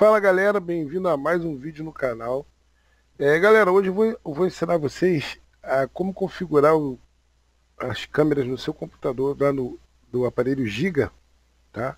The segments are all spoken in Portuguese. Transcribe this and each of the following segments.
Fala galera, bem-vindo a mais um vídeo no canal. Galera, hoje eu vou ensinar vocês a como configurar as câmeras no seu computador lá do aparelho Giga, tá?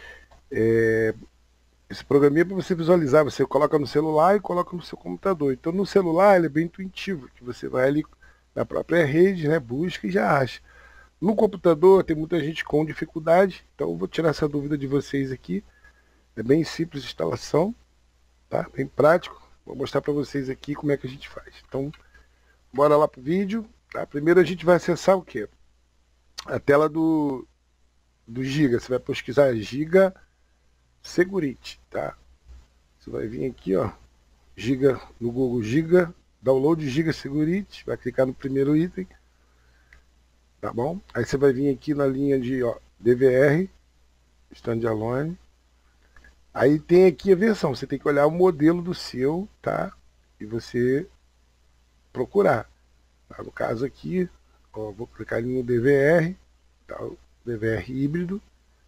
Esse programinha é para você visualizar, você coloca no celular e coloca no seu computador. Então no celular ele é bem intuitivo, que você vai ali na própria rede, né, busca e já acha. No computador tem muita gente com dificuldade, então eu vou tirar essa dúvida de vocês aqui. É bem simples a instalação, tá? Bem prático. Vou mostrar para vocês aqui como é que a gente faz. Então, bora lá pro vídeo. Tá? Primeiro a gente vai acessar o quê? A tela do Giga. Você vai pesquisar Giga Security, tá? Você vai vir aqui, ó, Giga no Google Giga, download Giga Security, vai clicar no primeiro item, tá bom? Aí você vai vir aqui na linha de, ó, DVR, standalone. Aí tem aqui a versão, você tem que olhar o modelo do seu, tá? E você procurar. Tá? No caso aqui, ó, vou clicar ali no DVR, tá? O DVR híbrido.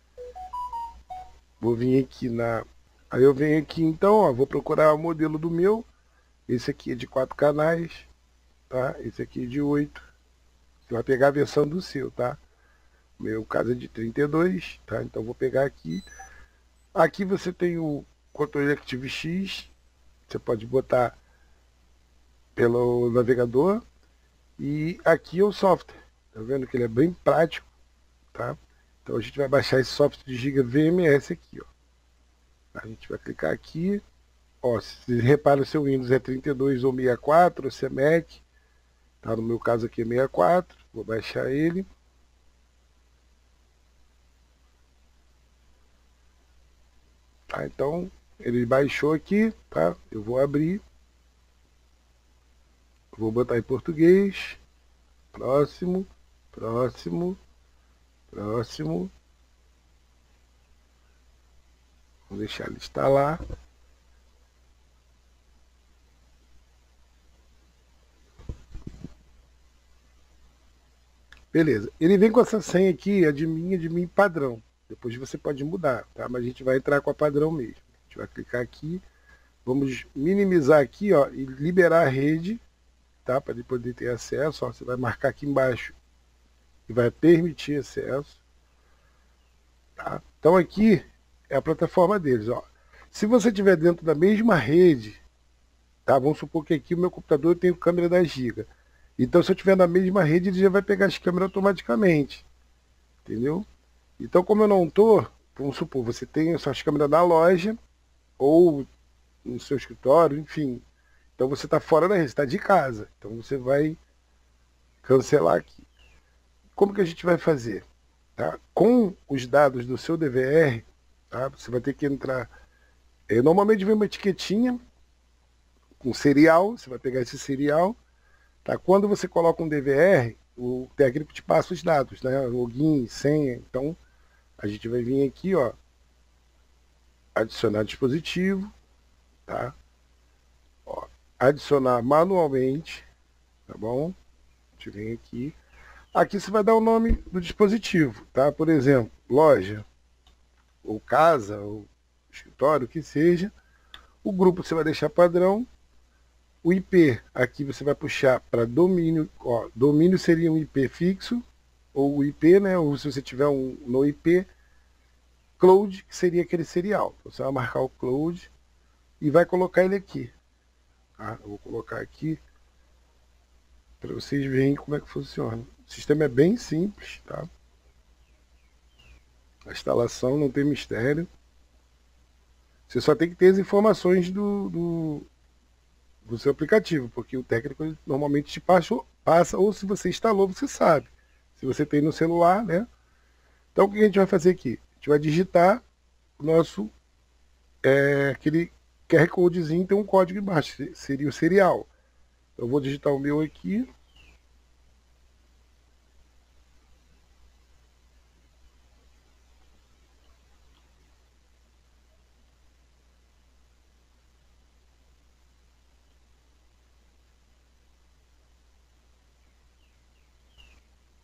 Vou vir aqui na. Aí eu venho aqui então, ó, vou procurar o modelo do meu. Esse aqui é de 4 canais, tá? Esse aqui é de 8. Você vai pegar a versão do seu, tá? Meu caso é de 32, tá? Então vou pegar aqui. Aqui você tem o controle ActiveX, você pode botar pelo navegador. E aqui é o software. Tá vendo que ele é bem prático, tá? Então a gente vai baixar esse software de Giga VMS aqui, ó. A gente vai clicar aqui. Ó, se repara, o seu Windows é 32 ou 64, ou se é Mac, tá? No meu caso aqui é 64, vou baixar ele. Tá? Então, ele baixou aqui, tá? Eu vou abrir, vou botar em português, próximo, próximo, próximo. Vou deixar ele instalar. Beleza. Ele vem com essa senha aqui, admin padrão. Depois você pode mudar, tá? Mas a gente vai entrar com a padrão mesmo. A gente vai clicar aqui. Vamos minimizar aqui, ó, e liberar a rede, tá? Para ele poder ter acesso. Ó, você vai marcar aqui embaixo e vai permitir acesso, tá? Então aqui é a plataforma deles, ó. Se você estiver dentro da mesma rede, tá? Vamos supor que aqui o meu computador tem câmera da Giga. Então se eu estiver na mesma rede, ele já vai pegar as câmeras automaticamente, entendeu? Então, como eu não estou, vamos supor, você tem suas câmeras na loja ou no seu escritório, enfim. Então você está fora da rede, está de casa. Então você vai cancelar aqui. Como que a gente vai fazer? Tá? Com os dados do seu DVR, tá? Você vai ter que entrar. Normalmente vem uma etiquetinha com serial, você vai pegar esse serial. Tá? Quando você coloca um DVR, o técnico te passa os dados, né? Login, senha. Então a gente vai vir aqui, ó, adicionar dispositivo, tá? Ó, adicionar manualmente, tá bom? A gente vem aqui. Aqui você vai dar o nome do dispositivo, tá? Por exemplo, loja, ou casa, ou escritório, o que seja. O grupo você vai deixar padrão. O IP, aqui você vai puxar para domínio. Ó, domínio seria um IP fixo, ou o IP, né? Ou se você tiver um no IP. Cloud, que seria aquele serial. Você vai marcar o cloud e vai colocar ele aqui. Tá? Eu vou colocar aqui para vocês verem como é que funciona. O sistema é bem simples, tá? A instalação não tem mistério. Você só tem que ter as informações do seu aplicativo, porque o técnico normalmente te passa, ou se você instalou, você sabe. Se você tem no celular, né? Então o que a gente vai fazer aqui? A gente vai digitar o nosso, aquele QR Codezinho, tem um código embaixo, seria o serial. Eu vou digitar o meu aqui.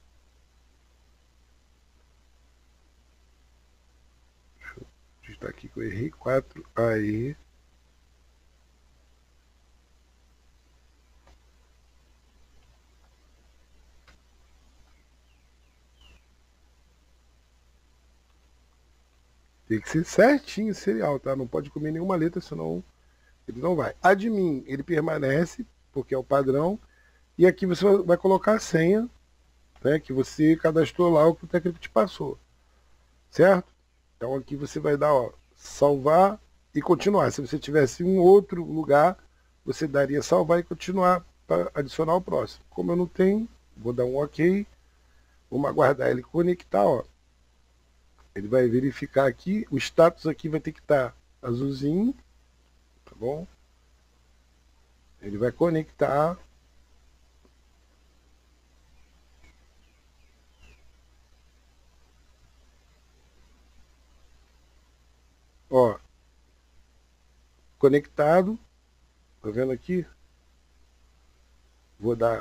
Digitar aqui Eu errei 4. Aí. Tem que ser certinho o serial, tá? Não pode comer nenhuma letra, senão ele não vai. Admin, ele permanece, porque é o padrão. E aqui você vai colocar a senha, né, que você cadastrou lá o que o técnico te passou. Certo? Então aqui você vai dar, ó, salvar e continuar. Se você tivesse em outro lugar, você daria salvar e continuar para adicionar o próximo. Como eu não tenho, vou dar um OK. Vamos aguardar ele conectar, ó. Ele vai verificar aqui, o status aqui vai ter que estar azulzinho, tá bom? Ele vai conectar. Ó, conectado, tá vendo aqui? Vou dar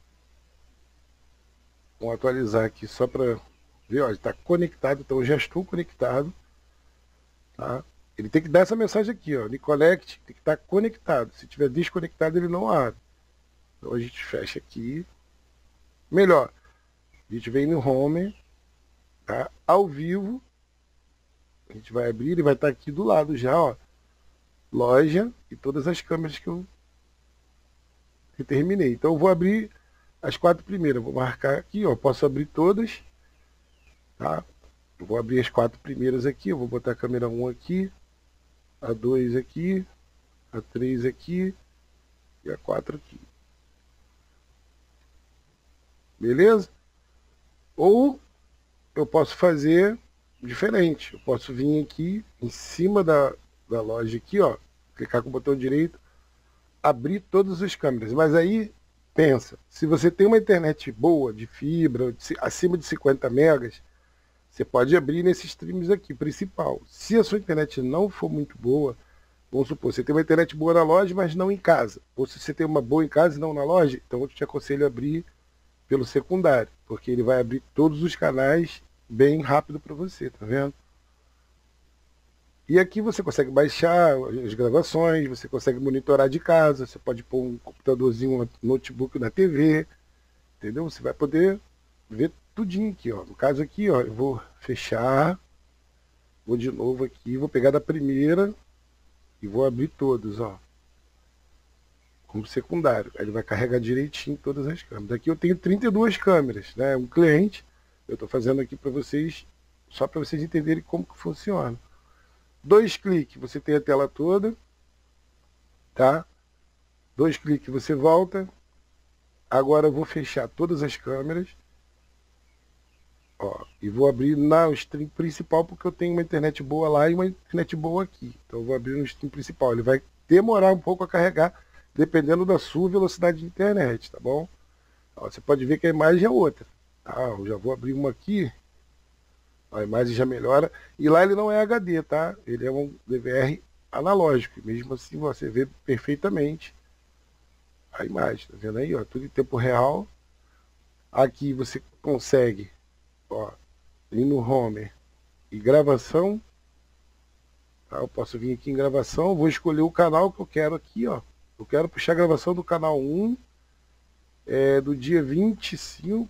um atualizar aqui só para ver, ó, ele está conectado, então eu já estou conectado, tá? Ele tem que dar essa mensagem aqui, ó, Nicolect tem que estar conectado. Se tiver desconectado, ele não abre. Então a gente fecha aqui. Melhor, a gente vem no Home, tá? Ao vivo, a gente vai abrir, ele vai estar aqui do lado já, ó, loja e todas as câmeras que eu terminei. Então eu vou abrir as 4 primeiras, vou marcar aqui, ó, posso abrir todas, tá? Eu vou abrir as 4 primeiras aqui, eu vou botar a câmera 1 aqui, a 2 aqui, a 3 aqui e a 4 aqui. Beleza? Ou eu posso fazer diferente. Eu posso vir aqui em cima da loja aqui, ó, clicar com o botão direito, abrir todas as câmeras. Mas aí, pensa, se você tem uma internet boa, de fibra, acima de 50 megas, você pode abrir nesses streams aqui, principal. Se a sua internet não for muito boa, vamos supor, você tem uma internet boa na loja, mas não em casa. Ou se você tem uma boa em casa e não na loja, então eu te aconselho a abrir pelo secundário, porque ele vai abrir todos os canais bem rápido para você, tá vendo? E aqui você consegue baixar as gravações, você consegue monitorar de casa, você pode pôr um computadorzinho, um notebook na TV, entendeu? Você vai poder ver tudinho aqui, ó. No caso aqui, ó, eu vou fechar, vou de novo aqui, vou pegar da primeira e vou abrir todos, ó, como secundário. Aí ele vai carregar direitinho todas as câmeras. Aqui eu tenho 32 câmeras, né? Um cliente, eu estou fazendo aqui para vocês, só para vocês entenderem como que funciona. 2 cliques, você tem a tela toda, tá? 2 cliques, você volta. Agora eu vou fechar todas as câmeras, ó, e vou abrir na stream principal, porque eu tenho uma internet boa lá e uma internet boa aqui. Então eu vou abrir no stream principal. Ele vai demorar um pouco a carregar, dependendo da sua velocidade de internet, tá bom? Ó, você pode ver que a imagem é outra. Tá? Eu já vou abrir uma aqui. A imagem já melhora. E lá ele não é HD, tá? Ele é um DVR analógico. E mesmo assim você vê perfeitamente a imagem. Tá vendo aí? Ó, tudo em tempo real. Aqui você consegue, ó, ir no Home e gravação. Tá? Eu posso vir aqui em gravação. Vou escolher o canal que eu quero aqui, ó. Eu quero puxar a gravação do canal 1, do dia 25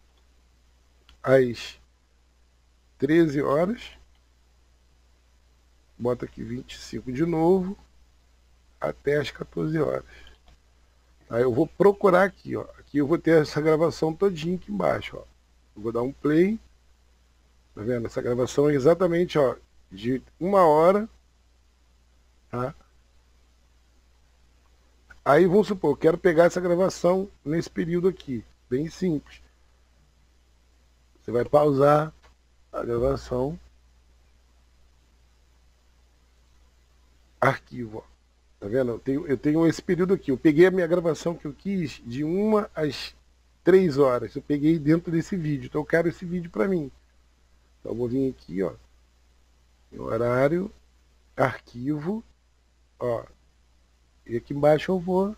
às 13 horas. Bota aqui 25 de novo, até às 14 horas. Aí eu vou procurar aqui, ó. Aqui eu vou ter essa gravação todinha aqui embaixo, ó. Eu vou dar um play. Tá vendo? Essa gravação é exatamente, ó, de 1 hora, tá? Aí vamos supor, eu quero pegar essa gravação nesse período aqui, bem simples. Você vai pausar a gravação, arquivo, ó. Tá vendo? Eu tenho esse período aqui. Eu peguei a minha gravação que eu quis de 1 às 3 horas. Eu peguei dentro desse vídeo. Então eu quero esse vídeo para mim. Então eu vou vir aqui, ó, em horário, arquivo, ó. E aqui embaixo eu vou,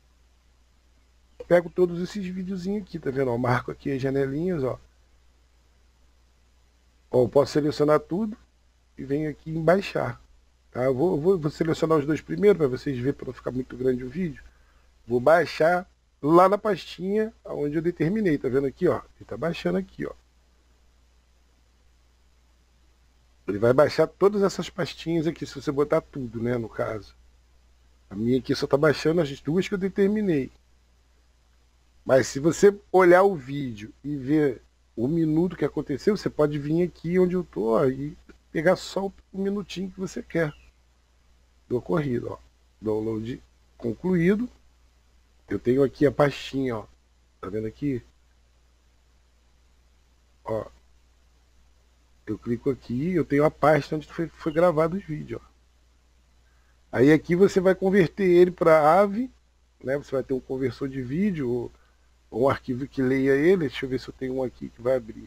pego todos esses videozinhos aqui, tá vendo? Ó, marco aqui as janelinhas, ó. Ó, eu posso selecionar tudo e venho aqui em baixar. Tá? Vou selecionar os dois primeiro para vocês verem, para não ficar muito grande o vídeo. Vou baixar lá na pastinha onde eu determinei. Tá vendo aqui, ó? Ele tá baixando aqui, ó. Ele vai baixar todas essas pastinhas aqui, se você botar tudo, né, no caso. A minha aqui só tá baixando as duas que eu determinei. Mas se você olhar o vídeo e ver o minuto que aconteceu, você pode vir aqui onde eu tô, ó, e pegar só o minutinho que você quer do ocorrido, ó. Download concluído. Eu tenho aqui a pastinha, ó. Tá vendo aqui? Ó. Eu clico aqui, eu tenho a pasta onde foi gravado os vídeos, ó. Aí aqui você vai converter ele para AVI, né? Você vai ter um conversor de vídeo ou um arquivo que leia ele. Deixa eu ver se eu tenho um aqui que vai abrir.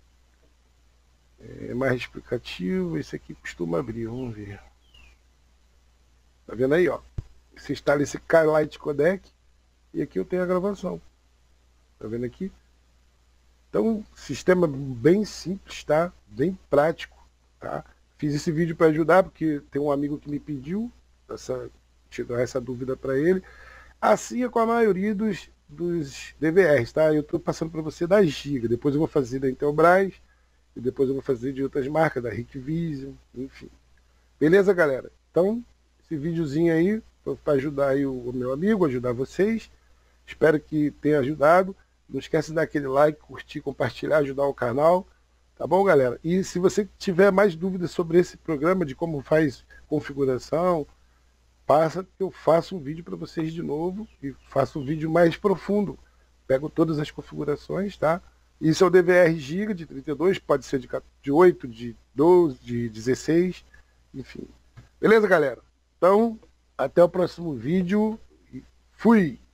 É mais explicativo, esse aqui costuma abrir, vamos ver. Tá vendo aí, ó? Você instala esse Keylight Codec e aqui eu tenho a gravação. Tá vendo aqui? Então, sistema bem simples, tá? Bem prático, tá? Fiz esse vídeo para ajudar, porque tem um amigo que me pediu tirar essa dúvida para ele. Assim é com a maioria dos DVRs, tá? Eu estou passando para você da Giga, depois eu vou fazer da Intelbras, e depois eu vou fazer de outras marcas, da Hikvision, enfim. Beleza, galera? Então, esse videozinho aí, para ajudar aí o meu amigo, ajudar vocês. Espero que tenha ajudado. Não esquece de dar aquele like, curtir, compartilhar, ajudar o canal. Tá bom, galera? E se você tiver mais dúvidas sobre esse programa, de como faz configuração, passa que eu faço um vídeo para vocês de novo e faço um vídeo mais profundo. Pego todas as configurações, tá? Isso é o DVR Giga de 32, pode ser de 8, de 12, de 16, enfim. Beleza, galera? Então, até o próximo vídeo e fui!